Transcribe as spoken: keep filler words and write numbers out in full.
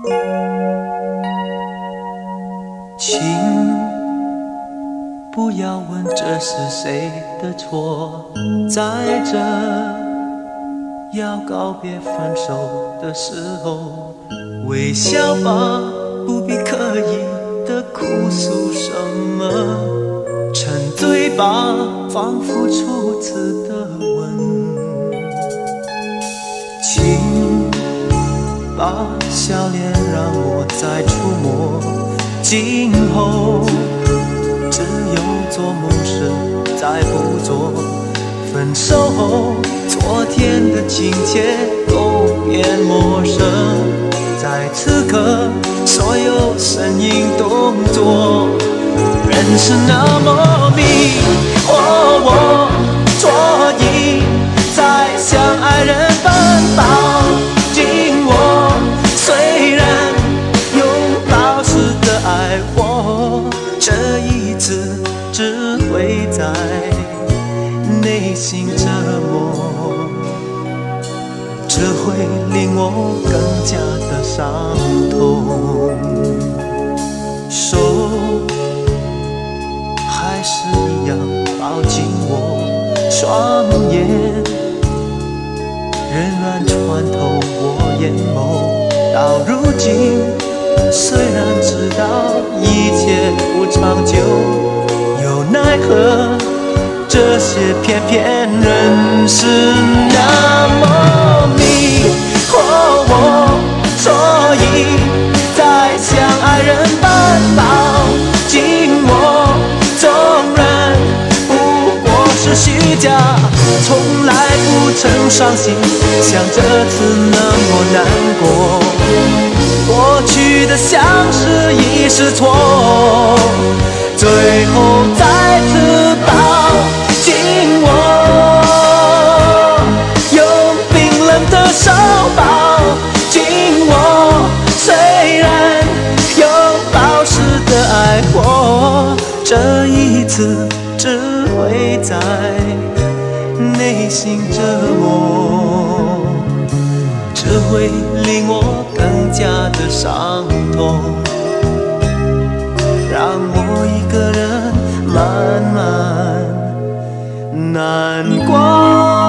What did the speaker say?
请不要问这是谁的错，在这要告别分手的时候，微笑吧，不必刻意的哭诉什么，沉醉吧，仿佛初次的吻。请把笑脸让我再触摸，今后只有做梦事再不做。分手后昨天的情节都变陌生，在此刻所有声音动作仍是那么密。哦，我所以在向爱人奔跑，紧握虽然拥抱时的爱我，这一次只会在内心折磨，只会令我更加的伤痛。手还是一样抱紧我，双眼仍然穿透我眼眸。到如今，虽然知道一切不长久，又奈何这些偏偏仍是那么密。哦，我所以在向爱人奔跑，紧握纵然不过是虚假，从来不曾伤心，像这次那么难过。过去的相识已是错，最后再次抱紧我，用冰冷的手抱紧我，虽然拥抱时的爱我，这一次只会在内心折磨，只会令我更加的伤痛，让我一个人慢慢难过。